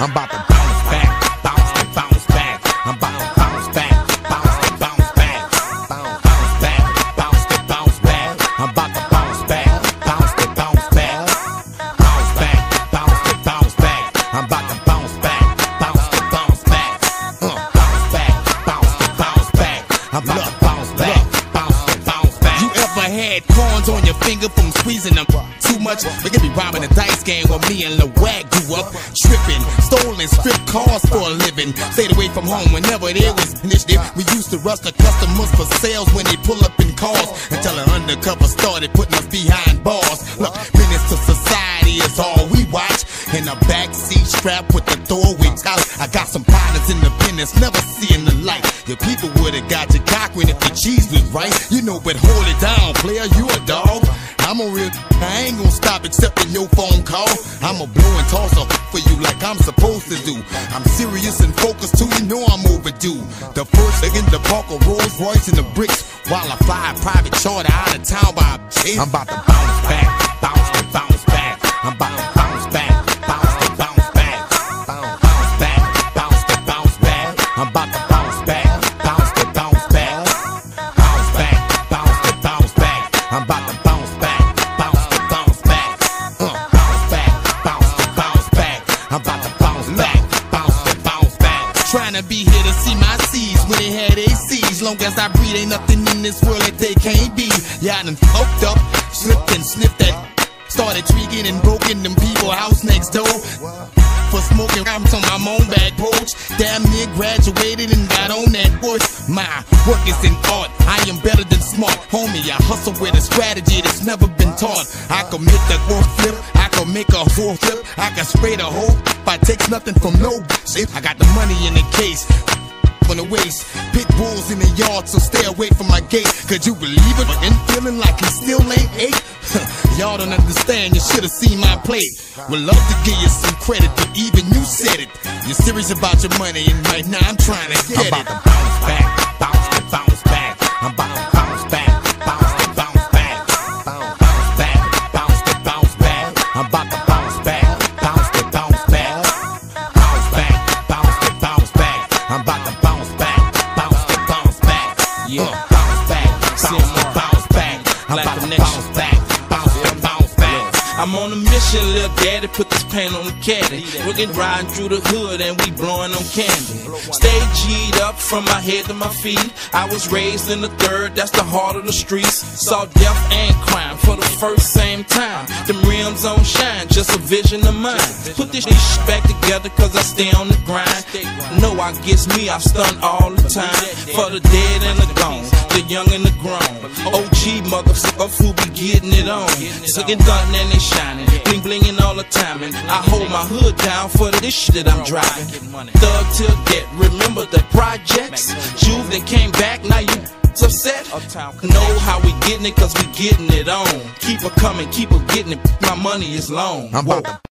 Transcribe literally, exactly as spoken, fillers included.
I'm about to bounce back, bounce and bounce back. I'm about to bounce back, bounce and bounce back. Bounce, bounce back, bounce and bounce back. I'm about to bounce back, bounce and bounce back. Bounce back, bounce and bounce back. I'm about to bounce back, bounce and bounce back. Uh, bounce back, bounce and bounce back. I'm about to bounce back, bounce and bounce back. You ever had corns on your finger from squeezing them too much? We could be robbing a dice game where me and Lil Wag grew up. Tripping, stolen, stripped cars for a living. Stayed away from home whenever there was initiative. We used to rush the customers for sales when they pull up in cars, until an undercover started putting us behind bars. Look, menace to society is all we watch. In a backseat strap with the doorway out. I got some partners in the business, never seeing the light. Your people would've got you cockering if the cheese was right. You know, but hold it down, player, you a dog. I'm a real, I ain't gon' stop accepting your phone call. I'm a blow and toss up for you like I'm supposed to do. I'm serious and focused too, you know I'm overdue. The first again, the park a Rolls Royce and the bricks, while I fly a private charter out of town by a chase. I'm about to bounce back, bounce and bounce back. I'm about to bounce back, bounce and bounce back. Bounce, bounce back, bounce and bounce back. I'm about to bounce back, bounce and bounce back. Bounce back, bounce and bounce back. I'm about to bounce back. I'm about to bounce back, bounce and bounce back. Trying to be here to see my seeds when they had A Cs. Long as I breathe, ain't nothing in this world that they can't be. Yeah, I done fucked up, slipped and sniffed that. Started tweaking and broken them people house next door. For smoking, I'm on my own back porch. Damn near graduated and got on that voice. My work is in art, I am better than smart. Homie, I hustle with a strategy that's never been taught. I can make the go flip, I can make a whole flip, I can spray the whole. I takes nothing from no shit. I got the money in the case, on the waist, pit bulls in the yard, so stay away from my gate. Could you believe it? And feeling like he still ain't eight. Y'all don't understand, you should've seen my plate. Would love to give you some credit, but even you said it. You're serious about your money, and right now I'm trying to get it. I'm about to bounce back, bounce and bounce back. I'm about to bounce back, bounce and bounce back. Bounce, bounce back, bounce and bounce back. I'm about to bounce back, bounce and bounce back. Bounce back, bounce and bounce back. I'm about to bounce back, bounce and bounce back. Yeah, uh, bounce back, bounce and bounce back. I'm about to bounce back, bounce and bounce back. I'm on a mission, little daddy, put this paint on the caddy. We're getting riding through the hood and we blowing on candy. Stay G'd up from my head to my feet. I was raised in the third, that's the heart of the streets. Saw death and crime for the first same time. Them rims on shine, just a vision of mine. Put this shit back together cause I stay on the grind. Know I gets me, I stun all the time. For the dead and the gone, the young and the grown. O G motherfuckers who be getting it on. Sucking done and they shining, bling blinging all the time. And I hold my hood down for this shit that I'm driving. Thug till death, remember the projects? Juve that came back, now you upset? Know how we getting it cause we getting it on. Keep her coming, keep her getting it, my money is long. I'm about to